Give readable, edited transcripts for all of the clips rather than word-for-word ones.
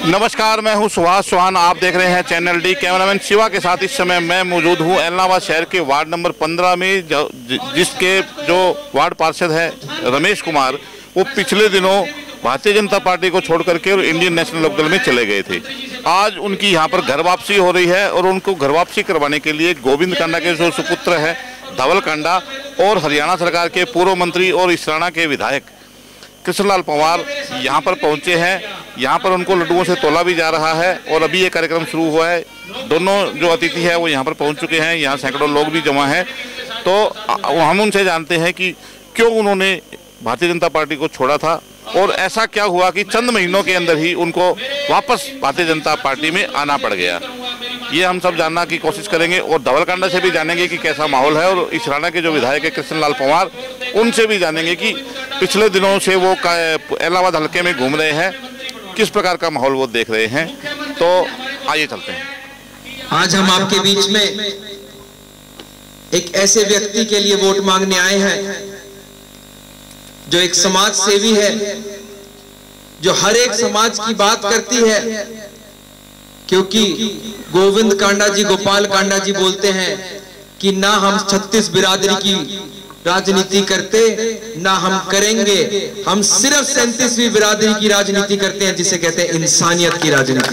नमस्कार, मैं हूं सुभाष चौहान। आप देख रहे हैं चैनल डी। कैमरामैन शिवा के साथ इस समय मैं मौजूद हूं एलनाबाद शहर के वार्ड नंबर 15 में, जिसके जो वार्ड पार्षद हैं रमेश कुमार, वो पिछले दिनों भारतीय जनता पार्टी को छोड़ करके और इंडियन नेशनल लोकदल में चले गए थे। आज उनकी यहां पर घर वापसी हो रही है और उनको घर वापसी करवाने के लिए गोविंद कांडा के जो सुपुत्र है धवल कांडा और हरियाणा सरकार के पूर्व मंत्री और इसराना के विधायक कृष्णलाल पंवार यहाँ पर पहुँचे हैं। यहाँ पर उनको लड्डुओं से तोला भी जा रहा है और अभी ये कार्यक्रम शुरू हुआ है। दोनों जो अतिथि है वो यहाँ पर पहुँच चुके हैं। यहाँ सैकड़ों लोग भी जमा हैं। तो हम उनसे जानते हैं कि क्यों उन्होंने भारतीय जनता पार्टी को छोड़ा था और ऐसा क्या हुआ कि चंद महीनों के अंदर ही उनको वापस भारतीय जनता पार्टी में आना पड़ गया। ये हम सब जानने की कोशिश करेंगे और धवल कांडा से भी जानेंगे कि कैसा माहौल है, और इसराना के जो विधायक है कृष्णलाल पंवार, उनसे भी जानेंगे कि पिछले दिनों से वो एलनाबाद हल्के में घूम रहे हैं, किस प्रकार का माहौल वो देख रहे हैं। तो आइए चलते हैं। आज हम आपके बीच में एक ऐसे व्यक्ति के लिए वोट मांगने आए हैं जो एक समाज सेवी है, जो हर एक समाज की बात करती है, क्योंकि गोविंद कांडा जी, गोपाल कांडा जी बोलते हैं कि ना हम 36 बिरादरी की राजनीति करते, ना हम करेंगे, हम सिर्फ 37वीं बिरादरी की राजनीति करते हैं, जिसे कहते हैं इंसानियत की राजनीति।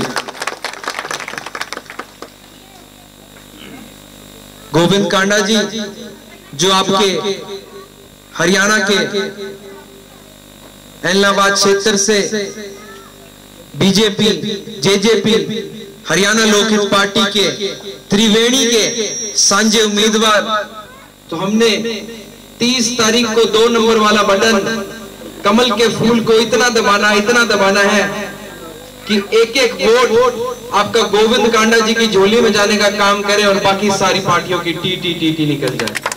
गोविंद कांडा जी जो आपके हरियाणा के एलनाबाद क्षेत्र से BJP, JJP, Haryana Lokhit party के त्रिवेणी के सांझे उम्मीदवार, तो हमने 30 तारीख को 2 नंबर वाला बटन कमल के फूल को इतना दबाना है कि एक एक वोट आपका गोविंद कांडा जी की झोली में जाने का काम करे और बाकी सारी पार्टियों की टी निकल जाए।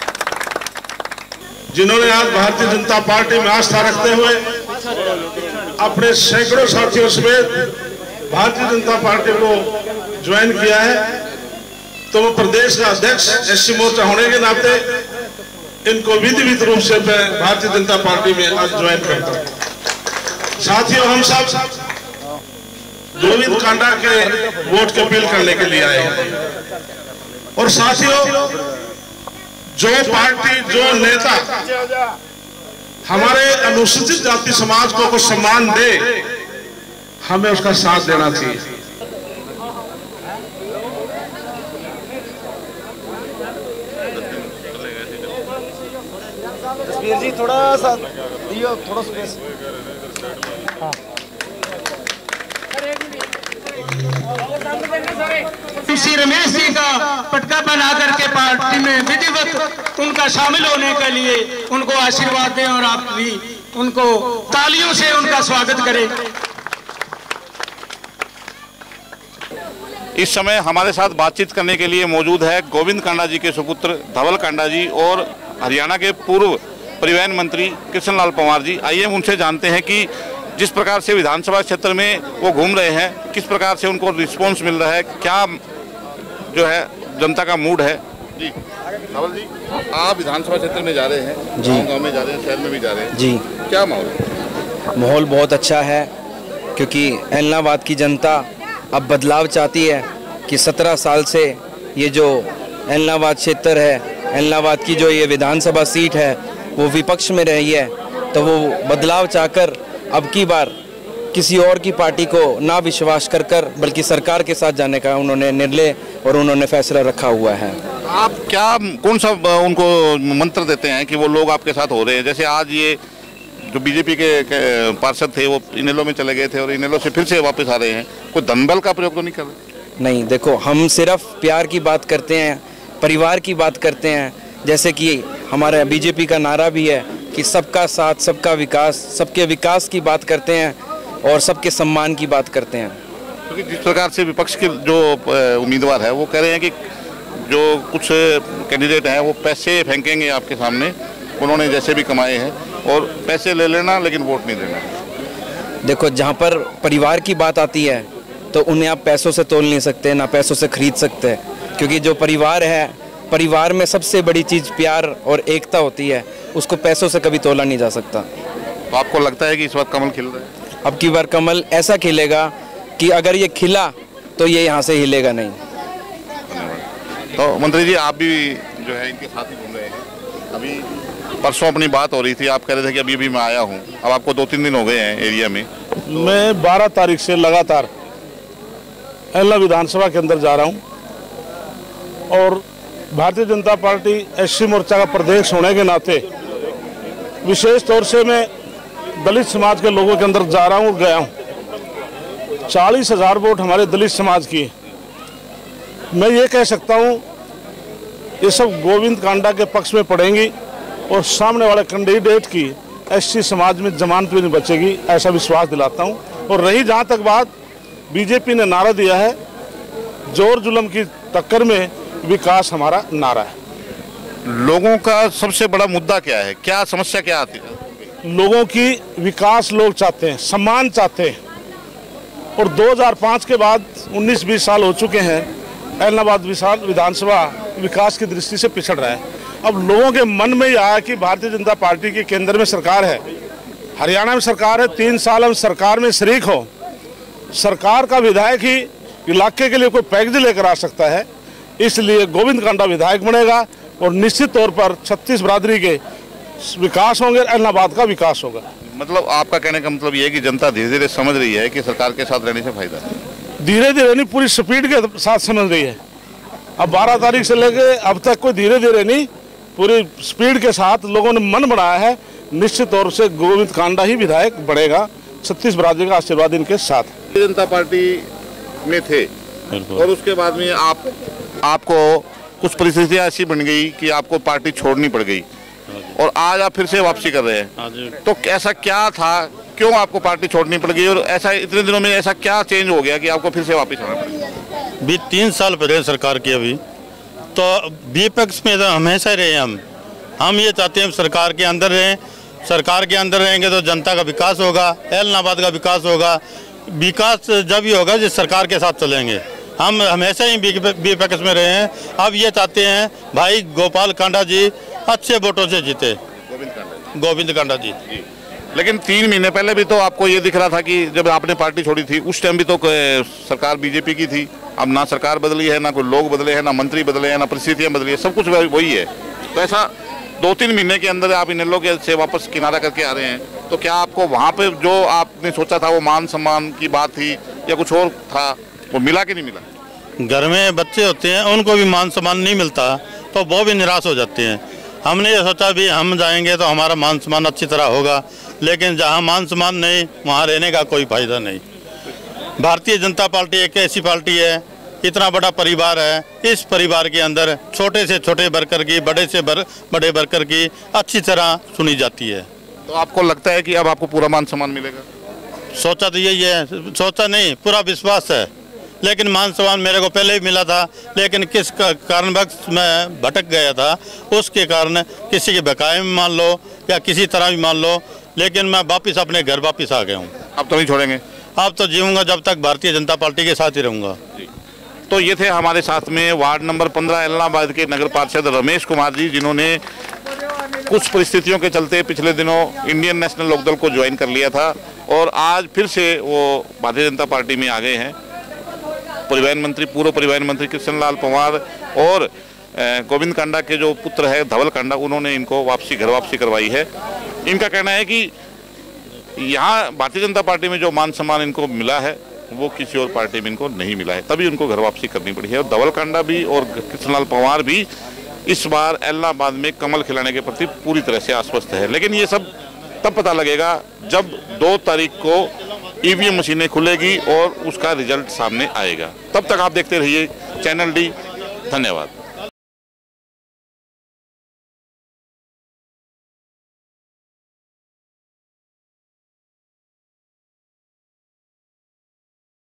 जिन्होंने आज भारतीय जनता पार्टी में आस्था रखते हुए अपने सैकड़ों साथियों समेत भारतीय जनता पार्टी को ज्वाइन किया है, तो वो प्रदेश का अध्यक्ष एससी मोर्चा होने के नाते इनको विधिवत रूप से भारतीय जनता पार्टी में आज ज्वाइन करता हूं। साथियों, हम सब गोविंद कांडा के वोट की अपील करने के लिए आए हैं। और साथियों, जो पार्टी, जो नेता हमारे अनुसूचित जाति समाज को कुछ सम्मान दे, हमें उसका साथ देना चाहिए। तस्वीर जी थोड़ा सा दियो, थोड़ा स्पेस। श्री रमेश जी का पटका बना करके पार्टी में विधिवत उनका शामिल होने के लिए उनको आशीर्वाद दें और आप भी उनको तालियों से उनका स्वागत करें। इस समय हमारे साथ बातचीत करने के लिए मौजूद है गोविंद कांडा जी के सुपुत्र धवल कांडा जी और हरियाणा के पूर्व परिवहन मंत्री कृष्णलाल पंवार जी। आइए उनसे जानते हैं कि जिस प्रकार से विधानसभा क्षेत्र में वो घूम रहे हैं, किस प्रकार से उनको रिस्पॉन्स मिल रहा है, क्या जो है जनता का मूड है। जी धवल जी, आप विधानसभा क्षेत्र में जा रहे हैं, गाँव में जा रहे हैं, शहर में भी जा रहे हैं जी, क्या माहौल बहुत अच्छा है, क्योंकि एलनाबाद की जनता अब बदलाव चाहती है कि 17 साल से ये जो एलनाबाद क्षेत्र है, एलनाबाद की जो ये विधानसभा सीट है वो विपक्ष में रही है, तो वो बदलाव चाहकर अब की बार किसी और की पार्टी को ना विश्वास कर बल्कि सरकार के साथ जाने का उन्होंने निर्णय और उन्होंने फैसला रखा हुआ है। आप क्या कौन सा उनको मंत्र देते हैं कि वो लोग आपके साथ हो रहे हैं? जैसे आज ये जो बीजेपी के पार्षद थे वो इनेलो में चले गए थे और इनेलो से फिर से वापस आ रहे हैं, कोई धनबल का प्रयोग तो नहीं कर रहे? नहीं, देखो, हम सिर्फ प्यार की बात करते हैं, परिवार की बात करते हैं। जैसे कि हमारा बीजेपी का नारा भी है कि सबका साथ, सबका विकास, सबके विकास की बात करते हैं और सबके सम्मान की बात करते हैं। क्योंकि जिस प्रकार से विपक्ष के जो उम्मीदवार है वो कह रहे हैं कि जो कुछ कैंडिडेट हैं वो पैसे फेंकेंगे आपके सामने, उन्होंने जैसे भी कमाए हैं, और पैसे ले लेना लेकिन वोट नहीं देना। देखो, जहाँ पर परिवार की बात आती है तो उन्हें आप पैसों से तोल नहीं सकते, ना पैसों से खरीद सकते, क्योंकि जो परिवार है, परिवार में सबसे बड़ी चीज़ प्यार और एकता होती है, उसको पैसों से कभी तोला नहीं जा सकता। तो आपको लगता है कि इस बार कमल खिल रहा है? अब की बार कमल ऐसा खिलेगा कि अगर ये खिला तो ये यहाँ से हिलेगा नहीं। तो मंत्री जी, आप भी जो है इनके साथ ही घूम रहे हैं। अभी परसों अपनी बात हो रही थी, आप कह रहे थे कि अभी मैं आया हूँ, अब आपको 2-3 दिन हो गए हैं एरिया में। मैं 12 तारीख से लगातार एलना विधानसभा के अंदर जा रहा हूँ और भारतीय जनता पार्टी एससी मोर्चा का प्रदेश होने के नाते विशेष तौर से मैं दलित समाज के लोगों के अंदर जा रहा हूँ और गया हूँ। 40,000 वोट हमारे दलित समाज की। मैं ये कह सकता हूँ ये सब गोविंद कांडा के पक्ष में पड़ेंगी और सामने वाले कैंडिडेट की एससी समाज में जमानत भी नहीं बचेगी, ऐसा विश्वास दिलाता हूँ। और रही जहाँ तक बात, बीजेपी ने नारा दिया है जोर जुल्म की टक्कर में विकास हमारा नारा है। लोगों का सबसे बड़ा मुद्दा क्या है, क्या समस्या क्या आती है? लोगों की विकास लोग चाहते हैं, सम्मान चाहते हैं। और 2005 के बाद 19-20 साल हो चुके हैं, एलनाबाद विधानसभा विकास की दृष्टि से पिछड़ रहा है। अब लोगों के मन में यह आया कि भारतीय जनता पार्टी की केंद्र में सरकार है, हरियाणा में सरकार है, 3 साल हम सरकार में शरीक हो। सरकार का विधायक ही इलाके के लिए कोई पैकेज लेकर आ सकता है, इसलिए गोविंद कांडा विधायक बनेगा और निश्चित तौर पर 36 बरादरी के विकास होंगे, एलनाबाद का विकास होगा। मतलब आपका कहने का मतलब ये है कि जनता धीरे धीरे समझ रही है कि सरकार के साथ रहने से फायदा है। धीरे धीरे नहीं, पूरी स्पीड के साथ समझ रही है। अब 12 तारीख से लेके अब तक कोई धीरे धीरे नहीं, पूरी स्पीड के साथ लोगों ने मन बनाया है। निश्चित तौर से गोविंद कांडा ही विधायक बढ़ेगा, 36 बरादरी का आशीर्वाद इनके साथ। भारतीय जनता पार्टी में थे और उसके बाद में आपको कुछ परिस्थितियां ऐसी बन गई कि आपको पार्टी छोड़नी पड़ गई और आज आप फिर से वापसी कर रहे हैं। तो ऐसा क्या था, क्यों आपको पार्टी छोड़नी पड़ गई और ऐसा इतने दिनों में ऐसा क्या चेंज हो गया कि आपको फिर से वापस आना पड़ा? भी 3 साल पहले सरकार की, अभी तो विपक्ष में तो हमेशा रहे हम ये चाहते हैं सरकार के अंदर रहें। सरकार के अंदर रहेंगे तो जनता का विकास होगा, एलनाबाद का विकास होगा। विकास जब ही होगा जिस सरकार के साथ चलेंगे। हम हमेशा ही विपक्ष में रहे हैं। अब ये चाहते हैं भाई गोपाल कांडा जी अच्छे वोटों से जीते, गोविंद कांडा जी। लेकिन 3 महीने पहले भी तो आपको ये दिख रहा था कि जब आपने पार्टी छोड़ी थी उस टाइम भी तो सरकार बीजेपी की थी। अब ना सरकार बदली है, ना कोई लोग बदले हैं, ना मंत्री बदले हैं, ना परिस्थितियां बदली है, सब कुछ वही है। तो ऐसा 2-3 महीने के अंदर आप इनेलो के से वापस किनारा करके आ रहे हैं, तो क्या आपको वहाँ पे जो आपने सोचा था वो मान सम्मान की बात थी या कुछ और था, वो मिला कि नहीं मिला? घर में बच्चे होते हैं, उनको भी मान सम्मान नहीं मिलता तो वो भी निराश हो जाते हैं। हमने ये सोचा भी हम जाएंगे तो हमारा मान सम्मान अच्छी तरह होगा, लेकिन जहाँ मान सम्मान नहीं वहाँ रहने का कोई फायदा नहीं। भारतीय जनता पार्टी एक ऐसी पार्टी है, इतना बड़ा परिवार है, इस परिवार के अंदर छोटे से छोटे वर्कर की, बड़े से बड़े वर्कर की अच्छी तरह सुनी जाती है। तो आपको लगता है कि अब आपको पूरा मान सम्मान मिलेगा? सोचा तो यही है, सोचा नहीं, पूरा विश्वास है। लेकिन मान सम्मान मेरे को पहले ही मिला था, लेकिन किस कारणवश मैं भटक गया था, उसके कारण किसी के बकाये में मान लो या किसी तरह भी मान लो, लेकिन मैं वापस अपने घर वापस आ गया हूँ। अब तो नहीं छोड़ेंगे? अब तो जीऊँगा जब तक भारतीय जनता पार्टी के साथ ही रहूँगा। तो ये थे हमारे साथ में वार्ड नंबर 15 एलनाबाद के नगर पार्षद रमेश कुमार जी, जिन्होंने कुछ परिस्थितियों के चलते पिछले दिनों इंडियन नेशनल लोकदल को ज्वाइन कर लिया था और आज फिर से वो भारतीय जनता पार्टी में आ गए हैं। परिवहन मंत्री, पूर्व परिवहन मंत्री कृष्ण लाल पंवार और गोविंद कांडा के जो पुत्र है धवल कांडा, उन्होंने इनको घर वापसी करवाई है। इनका कहना है कि यहाँ भारतीय जनता पार्टी में जो मान सम्मान इनको मिला है वो किसी और पार्टी में इनको नहीं मिला है, तभी उनको घर वापसी करनी पड़ी है। और धवल कांडा भी और कृष्णलाल पंवार भी इस बार एलनाबाद में कमल खिलाने के प्रति पूरी तरह से आश्वस्त है। लेकिन ये सब तब पता लगेगा जब 2 तारीख को ईवीएम मशीनें खुलेगी और उसका रिजल्ट सामने आएगा। तब तक आप देखते रहिए चैनल डी। धन्यवाद।